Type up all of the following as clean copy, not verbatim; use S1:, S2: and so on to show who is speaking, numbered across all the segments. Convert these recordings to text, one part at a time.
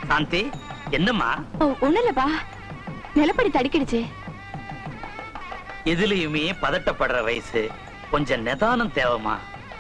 S1: சாந்தி, என்னம்மா?
S2: ஒண்ணு இல்லப்பா, நிலப்படி தடிக்கிடுச்சு.
S1: எதுலயுமே பதட்டப்படுற வயசு, கொஞ்சம் நிதானம் தேவைமா.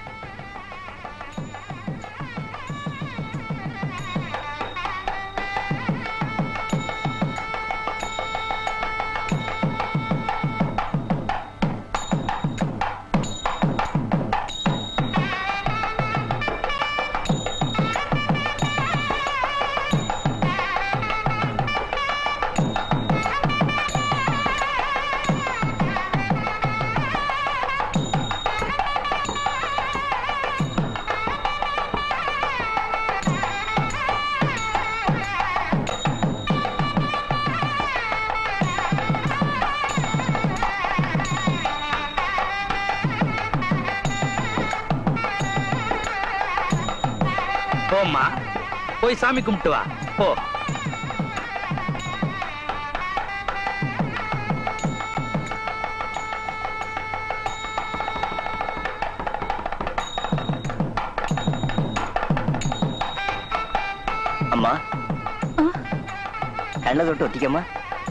S1: போம்மா, போய் சாமி கும்பிட்டு வா. போ.
S3: அம்மா, கண்ணை தொட்டு ஒத்திக்கம்மா.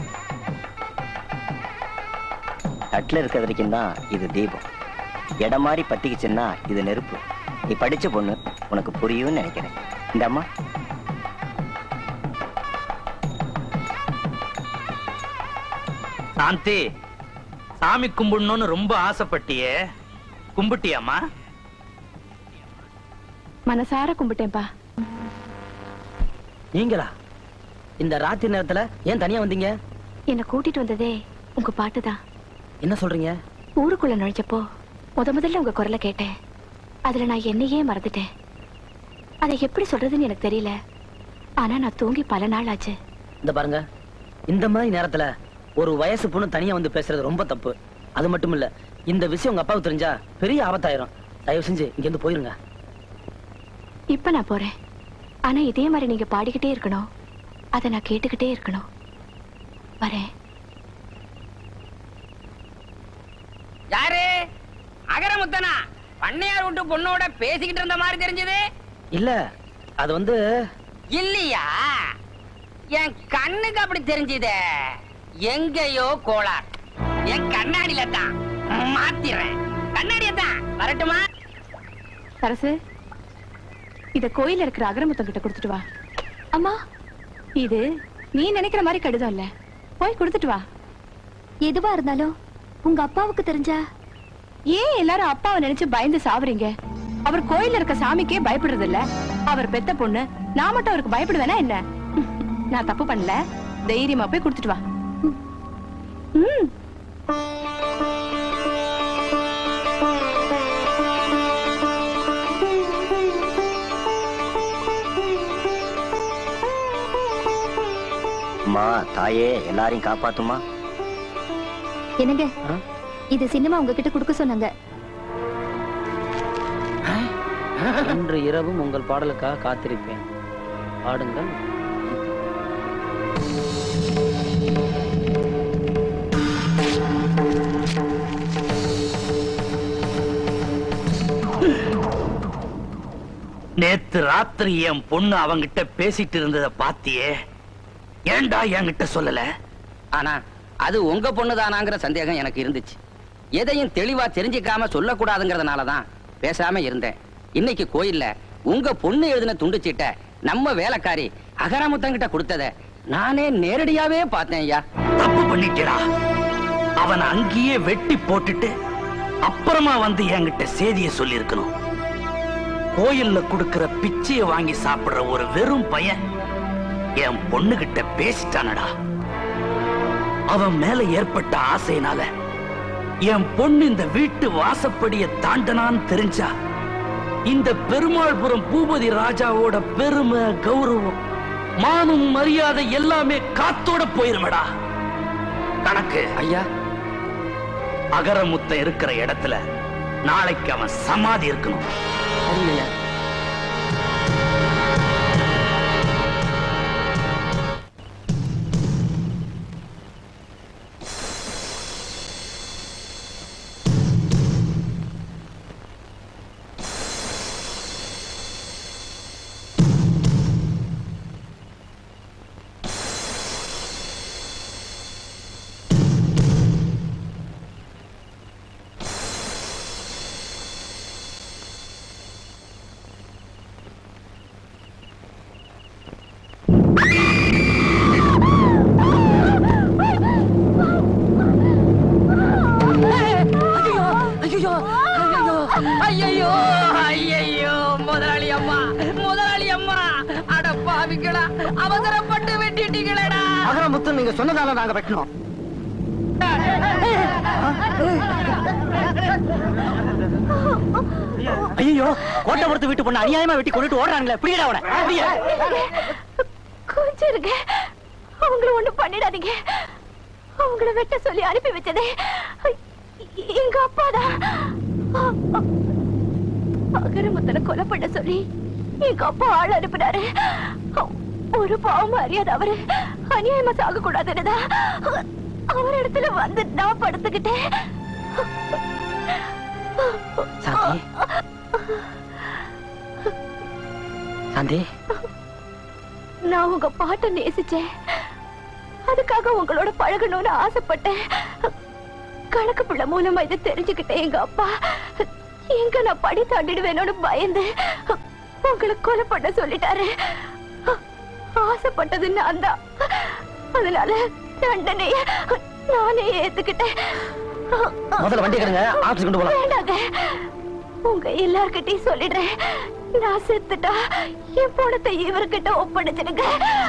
S3: தட்டுல இருக்கிற வரைக்கும் தான் இது தீபம். இடம் மாதிரி பத்திக்குச்சுன்னா இது நெருப்பு. நீ படிச்ச பொண்ணு, உனக்கு புரியும்னு நினைக்கிறேன். இந்த அம்மா,
S1: சாந்தி, சாமி கும்பிடணும்னு ரொம்ப ஆசைப்பட்டியே, கும்பிட்டியாமா?
S2: மனசார கும்பிட்டேன்பா.
S4: நீங்களா இந்த ராத்திரி நேரத்துல ஏன் தனியா வந்தீங்க?
S2: என்ன கூட்டிட்டு வந்ததே உங்க பாட்டுதான்.
S4: என்ன சொல்றீங்க?
S2: ஊருக்குள்ள நுழைஞ்சப்போ முதல்ல உங்க குரலை கேட்டேன். அதுல நான் என்னையே மறந்துட்டேன். அதை எப்படி சொல்றதுன்னு எனக்கு தெரியல. ஆனா நான் தூங்கி பல நாள் ஆச்சு.
S4: இந்த பாருங்க, இந்த மாதிரி நேரத்துல ஒரு வயசு பொண்ணு தனியா வந்து பேசுறது ரொம்ப தப்பு. அது மட்டும் இல்ல, இந்த விஷயம் உங்க அப்பாவுக்கு தெரிஞ்சா பெரிய ஆபத்தாயிரும். தயவு செஞ்சு இங்க இருந்து போயிருங்க.
S2: இப்ப நான் போறேன். ஆனா இதே மாதிரி நீங்க பாடிக்கிட்டே இருக்கணும். அதை நான் கேட்டுக்கிட்டே இருக்கணும். வரேன்.
S5: யாரு? அகரமுத்தனா? பண்ணையார் விட்டு பொண்ணோட பேசிக்கிட்டு இருந்த மாதிரி தெரிஞ்சது.
S4: இல்ல, அது வந்து
S5: இல்லையா? என் கண்ணுக்கு அப்படி தெரிஞ்சது. எங்கேயோ கோளார். என் கண்ணாடியில தான் மாத்திரேன். கண்ணாடிய தான் வரட்டுமா?
S2: சரசு, இத கோயில இருக்கிற அகரமுத்தம் கிட்ட கொடுத்துட்டு வா. அம்மா, இது நீ நினைக்கிற மாதிரி கடிதம் இல்ல. போய் கொடுத்துட்டு வா. எதுவா இருந்தாலும் உங்க அப்பாவுக்கு தெரிஞ்சா ஏன் எல்லாரும் அப்பாவை நினைச்சு பயந்து சாவறீங்க? அவர் கோயில இருக்க சாமிக்கே பயப்படுறது இல்ல. அவர் பெத்த பொண்ணு, நான் மட்டும் அவருக்கு பயப்படுவேனா என்ன? நான் தப்பு பண்ணல. தைரியமா போய் கொடுத்துட்டு வா.
S3: அம்மா தாயே, எல்லாரையும் காப்பாத்துமா.
S2: என்னங்க, இது சினிமா உங்ககிட்ட கொடுக்க சொன்னாங்க.
S4: இன்று இரவும் உங்கள் பாடலுக்காக காத்திருப்பேன். பாடுங்கள்.
S1: நேத்து ராத்திரி என் பொண்ணு அவங்கிட்ட பேசிட்டு இருந்ததை பாத்தியே. ஏண்டா என்கிட்ட சொல்லல?
S5: ஆனா அது உங்க பொண்ணுதானாங்கிற சந்தேகம் எனக்கு இருந்துச்சு. எதையும் தெளிவா தெரிஞ்சுக்காம சொல்லக்கூடாதுங்கிறதுனாலதான் பேசாம இருந்தேன். இன்னைக்கு கோயில்ல உங்க பொண்ணு எழுதின துண்டுச்சீட்ட நம்ம வேலைக்காரி அகரமுத்தங்கிட்ட கொடுத்தத நானே நேரடியாவே பார்த்தேன். ஐயா,
S1: தப்பு பண்ணிட்டா. அவன் அங்கேயே வெட்டி போட்டுட்டு அப்புறமா வந்து என்கிட்ட செய்தியை சொல்லி இருக்கணும். கோயில்ல கொடுக்கிற பிச்சையை வாங்கி சாப்பிடுற ஒரு வெறும் பையன் என் பொண்ணுகிட்ட பேசிட்டானடா. அவன் மேல ஏற்பட்ட ஆசையினால என் பொண்ணு இந்த வீட்டு வாசப்படியை தாண்டனான்னு தெரிஞ்சா இந்த பெருமாள்புரம் பூபதி ராஜாவோட பெருமை, கௌரவம், மானம், மரியாதை எல்லாமே காத்தோட போயிருமடா. கணக்கு
S5: ஐயா,
S1: அகரமுத்த இருக்கிற இடத்துல நாளைக்கு அவன் சமாதி இருக்கணும்.
S5: முதலாளி அம்மா, முதலாளி அம்மா, அட பாவிங்களா, அவசரப்பட்டு வெட்டிட்டீங்களேடா.
S3: அகரமுத்து நீங்க சொன்னதால நாங்க வெட்டணும். ஐயோ, கோட்டை வீட்டு பொண்ணு அநியாயமா வெட்டி கொண்டுட்டு ஓடுறாங்களே, பிடிக்கடா அவனை.
S2: கொஞ்சம் இருங்க, அவங்கள ஒண்ணு பண்ணிடாதீங்க. அவங்கள வெட்ட சொல்லி அனுப்பி வச்சதே எங்க அப்பாதான். அகரமுத்தனை கொலை பண்ண சொல்லி எங்க அப்பா ஆள் அனுப்பினாரு. ஒரு பாவம் அறியாத அவரு அநியாயமா சாக கூடாதுன்னு அவர் இடத்துல வந்து நான் படுத்துக்கிட்டேன்.
S4: சாந்தி, சாந்தி,
S2: நான் உங்க பாட்டை நேசிச்சேன். அதுக்காக உங்களோட பழகணும்னு ஆசைப்பட்டேன். கணக்கு பிள்ளை மூலமா இதை தெரிஞ்சுக்கிட்டேன். எங்க அப்பா எங்க நான் படி தாண்டிடுவேணும்னு பயந்து உங்களை கொலை பண்ண சொல்லிட்டாரு. ஆசைப்பட்டது நான் தான். அதனால தண்டனைய நானே ஏத்துக்கிட்டேன்.
S4: முதல்ல வண்டி கடுங்க, ஆபீஸ் கொண்டு போலாம்.
S2: வேண்டாங்க, உங்க எல்லார்கிட்டயும் சொல்லிடுறேன். நான் செத்துட்டா என் பணத்தை இவர்கிட்ட ஒப்படைச்சிடுங்க.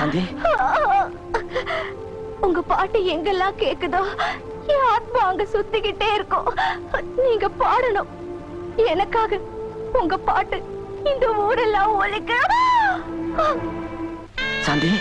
S2: உங்க பாட்டு எங்கெல்லாம் கேக்குதோ என் ஆத்மா அங்க சுத்திக்கிட்டே இருக்கும். நீங்க பாடணும் எனக்காக. உங்க பாட்டு இந்த ஊரெல்லாம் ஒலிக்க.
S4: சாந்தி,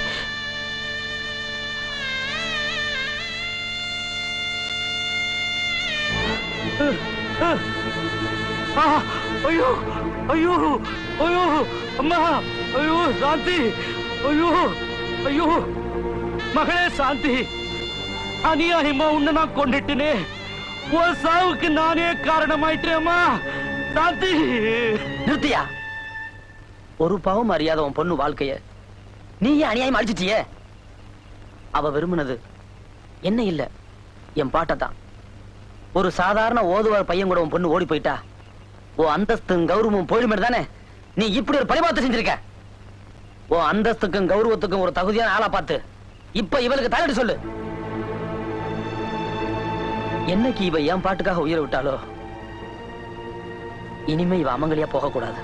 S1: ஐயோ ஐயோ ஐயோ அம்மா, ஐயோ சாந்தி, ஐயோ ஐயோ மகளே சாந்தி, அநியாயமா உன்னை நான் கொண்டுட்டேனே. உன் சாவுக்கு நானே காரணமாயிட்டேம்மா. சாந்தி,
S4: நிறுத்தியா? ஒரு பாவம் அறியாத உன் பொண்ணு வாழ்க்கைய நீயே அநியாயம் அடிச்சிட்டியே. அவ விரும்பினது என்ன இல்ல, என் பாட்டத்தான். ஒரு சாதாரண ஓதுவார் பையன் கூட உன் பொண்ணு ஓடி போயிட்டா உன் அந்தஸ்தும் கௌரவமும் போயிடுமே தானே நீ இப்படி ஒரு பரிபாத்து செஞ்சிருக்க. உன் அந்தஸ்துக்கும் கௌரவத்துக்கும் ஒரு தகுதியான ஆளா பார்த்து இப்ப இவளுக்கு தலையிட்டு சொல்லு. என்னைக்கு இவ என் பாட்டுக்காக உயிரை விட்டாலோ இனிமே இவ அமங்கலியா போக கூடாது.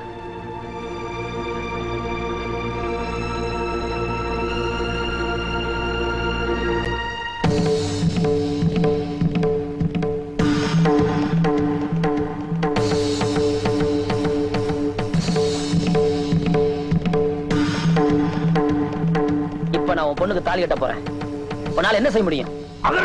S4: இப்ப நான் உன் பொண்ணுக்கு தாலி கட்ட போறேன். உன்னால என்ன செய்ய முடியும்?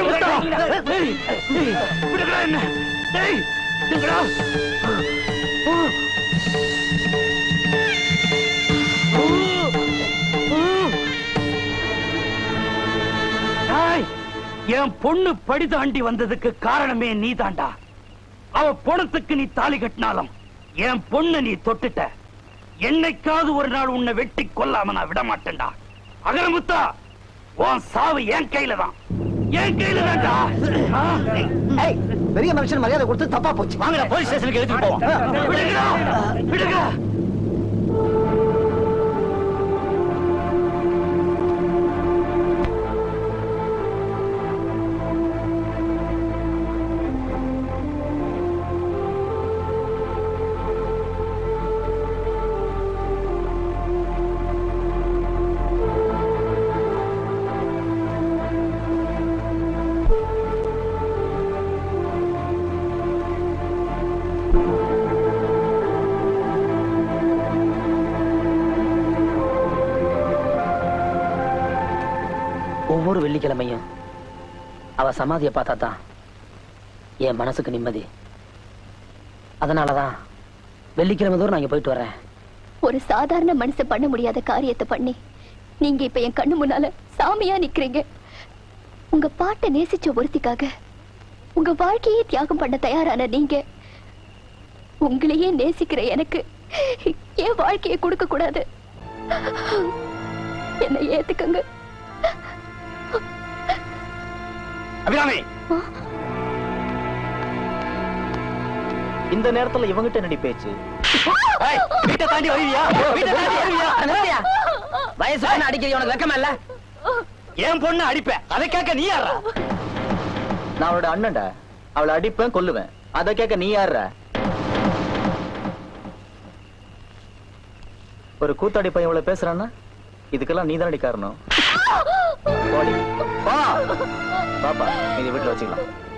S1: என் பொண்ணு படி தாண்டி வந்ததுக்கு காரணமே நீ தாண்டா. அவ பொணத்துக்கு நீ தாலி கட்டினாலும் என் பொண்ணு நீ தொட்டுட்ட. என்னைக்காவது ஒரு நாள் உன்னை வெட்டி கொல்லாம நான் விட மாட்டேன்டா. அகரமுத்தா, உன் சாவு என் கையில தான், என் கையில தான்டா.
S3: பெரிய மனுஷன் மரியாதை கொடுத்து தப்பா போச்சு.
S1: வாங்கடா, போலீஸ் ஸ்டேஷனுக்கு எடுத்துட்டு போவோம். விடுங்கடா, விடுங்க.
S4: ஒவ்வொரு வெள்ளிக்கிழமையும் அவ சமாதியை பார்த்தா தான் என் மனசுக்கு நிம்மதி. அதனாலதான் வெள்ளிக்கிழமை தூரம் நான் இங்க போயிட்டு வரேன்.
S2: ஒரு சாதாரண மனுஷன் பண்ண முடியாத காரியத்தை பண்ணி நீங்க இப்ப என் கண்ணு முன்னால சாமியா நிக்கிறீங்க. உங்க பாட்டை நேசிச்ச ஒருத்திக்காக உங்க வாழ்க்கையே தியாகம் பண்ண தயாரான நீங்க உங்களையே நேசிக்கிற எனக்கு என் வாழ்க்கையை கொடுக்க கூடாது. என்னை ஏத்துக்கங்க.
S1: அபிராமி,
S3: இந்த நேரத்துல இவங்கிட்ட நடி பேச்சு.
S1: வீட்டை தாண்டி வருவியா? வீட்டை தாண்டி வருவியா?
S4: வயசு பொண்ணு அடிக்கிறது உனக்கு வெக்கமா இல்ல?
S1: என் பொண்ணு அடிப்பேன், அதை கேட்க நீ யாரா?
S3: நான் அவளோட அண்ணன்டா. அவளை அடிப்பேன், கொல்லுவேன். அதை கேட்க நீ யாரா?
S4: ஒரு கூத்தாடி பையன் இவ்வளவு பேசுறான்னா இதுக்கெல்லாம் நீதானடி காரணம். பாப்பா நீங்க வீட்டுல வச்சுக்கலாம்.